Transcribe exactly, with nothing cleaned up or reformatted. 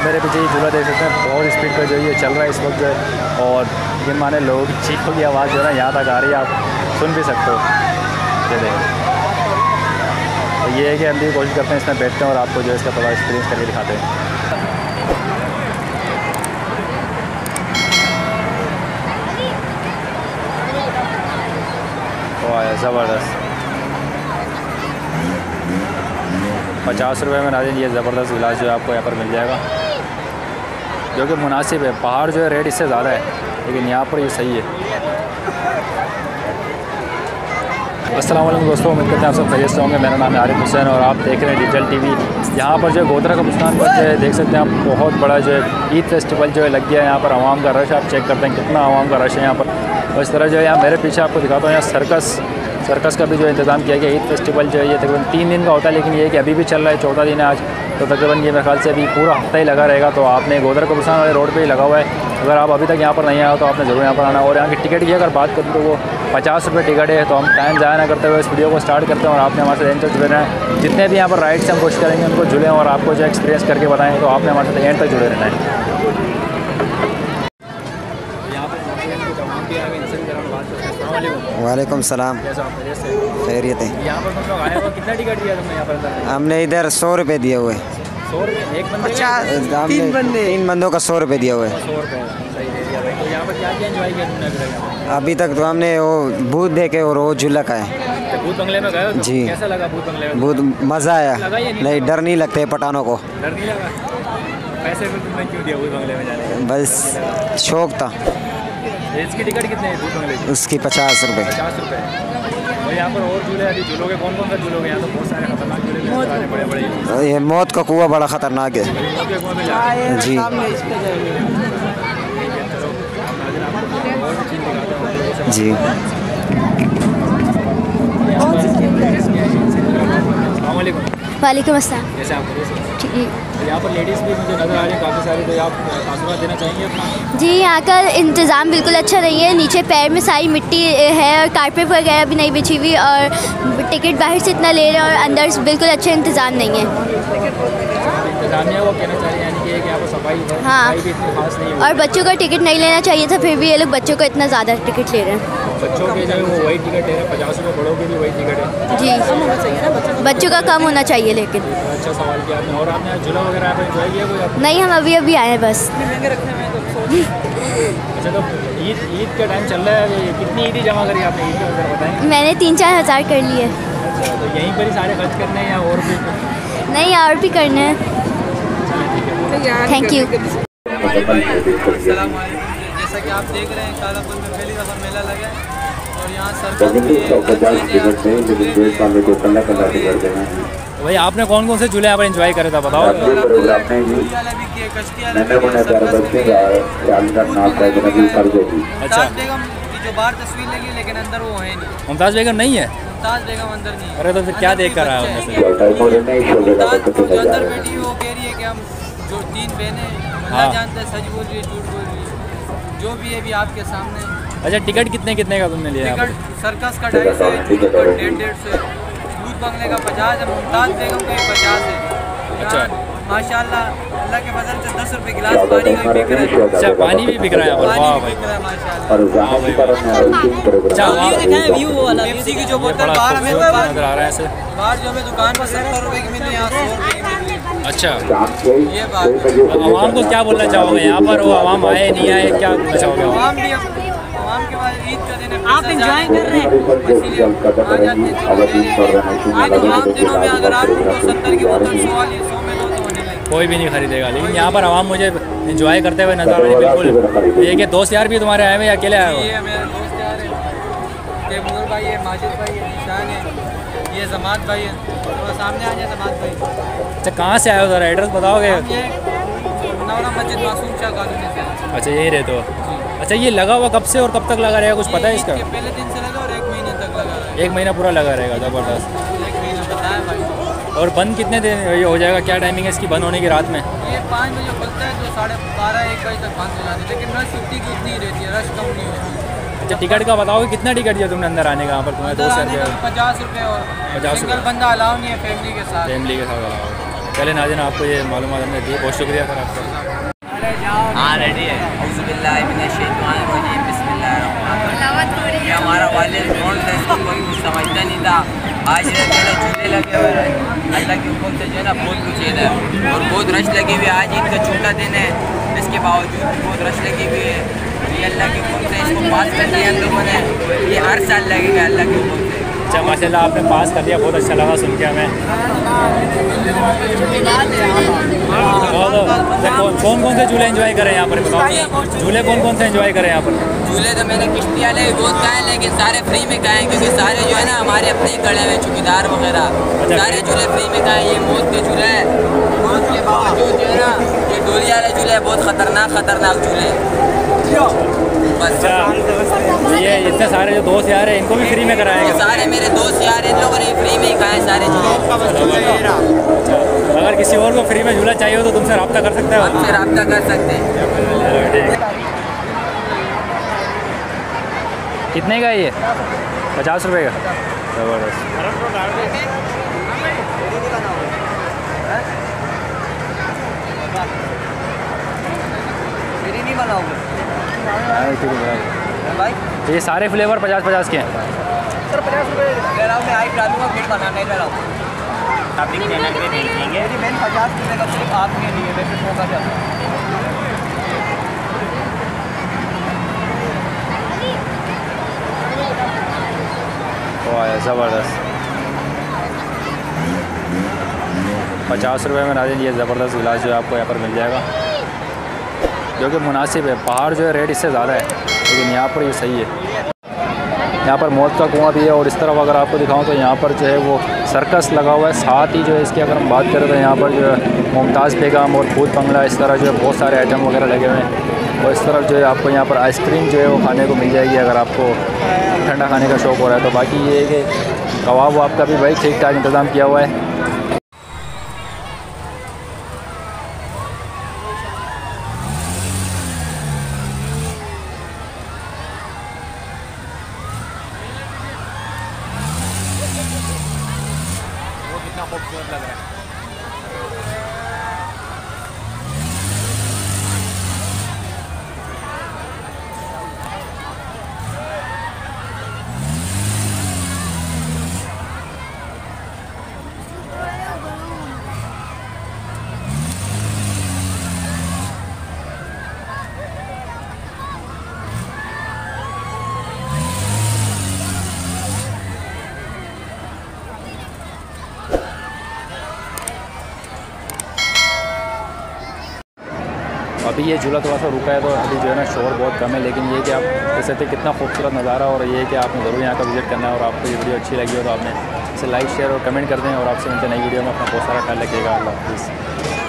मेरे पीछे ये झूला देख सकते हैं, बहुत स्पीड पर जो ये चल रहा है इस वक्त जो है। और जिन माने लोगों की चीखों की आवाज़ जो है ना यहाँ तक आ रही है, आप सुन भी सकते हो। ये देखें, तो ये है कि हम भी कोशिश करते हैं इसमें बैठते हैं और आपको जो है इसका थोड़ा एक्सपीरियंस करके दिखाते हैं। वाह ज़बरदस्त, पचास रुपये में नाज़रीन ये ज़बरदस्त गिलास जो है आपको यहाँ पर मिल जाएगा, जो कि मुनासिब है। पहाड़ जो है रेट इससे ज़्यादा है, लेकिन यहाँ पर ये सही है। अस्सलाम वालेकुम दोस्तों, उम्मीद करते हैं आप सब खैरियत से होंगे। मेरा नाम है आरिफ हुसैन और आप देख रहे हैं डिजिटल टीवी। यहाँ पर जो है गोधरा कब्रिस्तान पर जो है देख सकते हैं आप, बहुत बड़ा जो है ईद फेस्टिवल जो है लग गया है। यहाँ पर आवाम का रश आप चेक करते हैं, कितना आवाम का रश है यहाँ पर। और इस तरह जो है यहाँ मेरे पीछे आपको दिखाता हूँ, यहाँ सर्कस सर्कस का भी जो इंतज़ाम किया गया। ईद फेस्टिवल जो है ये तकरीबन तीन दिन का होता है, लेकिन ये कि अभी भी चल रहा है, चौथा दिन है आज, तो तकरीबन ये मेरे ख्याल से अभी पूरा हफ्ता ही लगा रहेगा। तो आपने गोधरा कब्रिस्तान वाले रोड पे ही लगा हुआ है। अगर आप अभी तक यहाँ पर नहीं आए हो तो आपने ज़रूर यहाँ पर आना। और यहाँ की टिकट की अगर बात करूँ तो वो पचास रुपये टिकट है। तो हम टाइम ज़ाया ना करते हुए इस वीडियो को स्टार्ट करते हैं और आपने हमारे साथ एंड तक जुड़े रहें। जितने भी यहाँ पर राइड्स हम कोशिश करेंगे उनको जुड़ें और आपको जो एक्सपीरियंस करके बताएँ, तो आपने हमारे साथ एंड तक जुड़े रहना है। वालेकुम सलाम, खैरियत है। यहाँ पर तुम लोग आए हो, कितना टिकट दिया तुमने यहाँ पर? हमने इधर सौ रुपये दिए हुए। सौ रुपये एक बंदे? तीन बंदे तीन बंदों का सौ रुपये दिया हुआ है। सौ रुपये सही दे दिया भाई। तो यहाँ पर क्या क्या एंजॉय किया तुमने अभी तक? अभी तक तो हमने वो भूत देखे और वो झूला का है। भूत बंगले में गए हो? जी। कैसा लगा भूत बंगले में? बहुत मज़ा आया। नहीं, डर नहीं लगते पठानों को। डर नहीं लगा? पैसे भी तुमने क्यों दिया भूत बंगले में जाने का? बस शौक था। इसकी टिकट कितने है भूत बंगले की? उसकी पचास रुपये। पचास रुपये। और यहाँ पर और झूले अभी झूलोगे, कौन कौन सा झूलोगे? यहाँ तो बहुत सारे खतरनाक झूले भी बड़े बड़े। ये मौत का कुआं बड़ा ख़तरनाक है जी। जी वालेकुम अस्सलाम। जैसे आप ठीक। यहाँ पर लेडीज़ भी मुझे नज़र आ रही है काफ़ी सारी, तो आप तासुरात देना चाहेंगे अपना? जी, यहाँ का इंतज़ाम बिल्कुल अच्छा नहीं है। नीचे पैर में सारी मिट्टी है और कारपेट वगैरह भी नहीं बिछी हुई, और टिकट बाहर से इतना ले रहे हैं और अंदर बिल्कुल अच्छा इंतज़ाम नहीं है। इंतज़ामिया वो कहना चाह रहे हैं यानी कि यहाँ पर सफाई हाँ, भी इतनी खास नहीं है। और बच्चों का टिकट नहीं लेना चाहिए था, फिर भी ये लोग बच्चों को इतना ज़्यादा टिकट ले रहे हैं। बच्चों के जो है वो वही टिकट ले रहे हैं, पचास रुपये, बड़ों की भी वही टिकट है जी। बच्चों का कम होना चाहिए। लेकिन अच्छा सवाल किया आपने। और आपने झूला वगैरह आप एंजॉय किया कोई? नहीं, हम अभी अभी आए हैं बस। अच्छा, तो ईद ईद का टाइम चल रहा है, कितनी ईदी जमा करी आपने? ईद का बताएँ। मैंने तीन चार हज़ार कर लिए। अच्छा, तो यहीं पर ही सारे खर्च करने हैं या और भी? नहीं, और भी करने हैं। Thank you. जैसा कि आप देख रहे हैं, कालापुर में पहली दफ़ा मेला लगा है और यहाँ सरकार। भाई आपने कौन कौन से झूले यहाँ पर एंजॉय करे था बताओ? अच्छा, जो बाहर तस्वीर लगी लेकिन अंदर वो है नहीं। मुमताज़ बेगम नहीं है? मुमताज़ बेगम अंदर नहीं है। अरे तो फिर क्या देख कर रहा है? अंदर बैठी वो कह रही है कि हम जो तीन बहनें हाँ। जानते हैं, सच बोल रही है, झूठ बोल रही है, जो भी है भी आपके सामने। अच्छा, टिकट कितने कितने का तुमने लिया? टिकट सर्कस का ढाई सौ है, झूठ का डेढ़ डेढ़ सौ है, भूत बंगले का पचास है, मुमताज़ बेगम का पचास है। अच्छा, माशाल्लाह अल्लाह के फजल से दस रुपए गिलास पानी का भी बिक रहा है। अच्छा, पानी भी बिक रहा है? वाह भाई, व्यू वाला पेप्सी की जो बोतल बाहर हमें नजर आ रहा है ऐसे। बाहर जो हमें दुकान पर सत्तर रुपए की मिल रही है, यहाँ सौ रुपए की मिल रही है। अच्छा, ये बात आवाम को क्या बोलना चाहोगे? यहाँ पर वो आवाम आए नहीं आए, क्या बोलना चाहोगे? आवाम भी आवाम के बाद ईद का दिन आप इंजॉय कर रहे हैं, इसीलिए आ जाते हैं। आज आम दिनों में अगर आप उनको सत्तर की बोतल सौ वाली सौ में दो तो होने लगे, कोई भी नहीं खरीदेगा। लेकिन यहाँ पर आवाम मुझे एंजॉय करते हुए नजर आ रही है बिल्कुल। ये कि दोस्त यार भी तुम्हारे आए हुए या अकेले आए हुए? ये मेरे दोस्त यार हैं, तैमूर भाई है, माजिद भाई है, निशान है, ये जमात भाई है, और सामने आ जाए जमात भाई। अच्छा, कहाँ से आए हो ज़रा एड्रेस बताओगे? ये नवरा मस्जिद मासूम शाह कॉलोनी से। अच्छा, यही रहते हो? अच्छा, ये लगा हुआ कब से और कब तक लगा रहेगा, कुछ पता है इसका? पहले दिन से लगा और एक महीने तक लगा है। एक महीना पूरा लगा रहेगा? ज़बरदस्त। एक महीना बताया भाई। और बंद कितने दिन ये हो जाएगा? क्या टाइमिंग है इसकी बंद होने की? रात में ये पाँच बजे खुलता है तो साढ़े बारह एक बजे तक बंद हो जाती है, लेकिन रश उतनी की उतनी रहती है, रश कम नहीं होती। अच्छा, टिकट का बताओगे कितना टिकट दिया तुमने अंदर आने का? यहाँ पर तुम्हारे दोस्त यार पचास रुपये और पचास सिंगल बंदा अलाउ नहीं है, फैमिली के साथ। फैमिली के साथ अलाउ। चले नाज़रीन, आपको ये मालूमात हमने दी, बहुत शुक्रिया सर आपका। हाँ रेडी है। ये हमारा वाले कौन था, इसको कोई कुछ समझता नहीं था। आज ये मेरे झूले लगे हुए हैं, अल्लाह के हुक्म से जो है ना बहुत कुछ है और बहुत रश लगी हुई है। आज ईद का छोटा दिन है, इसके बावजूद बहुत रश लगी हुई है। ये अल्लाह के हुक्म से इसको पास कर दिया हम लोगों ने, ये हर साल लगेगा अल्लाह के हुक्म से। अच्छा माशाल्लाह, आपने पास कर दिया, बहुत अच्छा लगा सुन के हमें। कौन कौन कौन से झूले एंजॉय करें यहाँ पर, बताओ झूले कौन कौन से एंजॉय करें यहाँ पर? झूले तो मैंने किश्ती वाले भी बहुत खाए, लेकिन सारे फ्री में खाए, क्योंकि सारे जो है ना हमारे अपने ही खड़े हुए चौकीदार वगैरह, सारे झूले फ्री में खाए। ये मौत के झूले हैं, मौत के बावजूद जो है ना ये डोली वाले झूले बहुत खतरनाक खतरनाक झूले। अच्छा, ये इतने सारे जो दोस्त यार हैं इनको भी फ्री में कराएंगे? सारे मेरे दोस्त यार इन लोगों ने फ्री में ही खाए सारे झूले। अगर किसी और को फ्री में झूला चाहिए हो तो तुमसे रब्ता कर सकते हो? हमसे रब्ता कर सकते हैं। कितने का है ये? पचास रुपये का। ज़बरदस्त। नहीं बनाओगे भाई? ये सारे फ्लेवर पचास पचास के हैं सर? पचास रुपये ले रहा हूँ मैं, हाइट डालूंगा फिर बनाना ही ले रहा हूँ। आप मेरी मैंने पचास रुपये का सिर्फ आपके लिए वैसे मौका जाता है। ज़बरदस्त। पचास रुपये में नाज़रीन ये ज़बरदस्त गिलास जो है आपको यहाँ पर मिल जाएगा, जो कि मुनासिब है। पहाड़ जो है रेट इससे ज़्यादा है, लेकिन यहाँ पर ये सही है। यहाँ पर मौत का कुआं भी है, और इस तरफ अगर आपको दिखाऊं तो यहाँ पर जो है वो सर्कस लगा हुआ है। साथ ही जो है इसकी अगर हम बात करें तो यहाँ पर जो है मुमताज़ बेगम और भूत बंगला, इस तरह जो है बहुत सारे आइटम वगैरह लगे हुए हैं। और इस तरफ जो है आपको यहाँ पर आइसक्रीम जो है वो खाने को मिल जाएगी, अगर आपको ठंडा खाने का शौक़ हो रहा है तो। बाकी ये है कि कबाब आपका भी भाई ठीक ठाक इंतज़ाम किया हुआ है। वो कितना खूबसूरत लग रहा है। अभी ये झूला थोड़ा सा रुका है तो अभी जो है ना शोर बहुत कम है, लेकिन ये कि आप देख सकते हैं कितना खूबसूरत नज़ारा। और ये कि आपने ज़रूर यहाँ का विज़िट करना है, और आपको ये वीडियो अच्छी लगी हो तो आपने इसे लाइक शेयर और कमेंट कर दें। और आपसे मिलते नई वीडियो में, अपना बहुत सारा ख्याल रखिएगा। अल्लाह हाफ़िज़।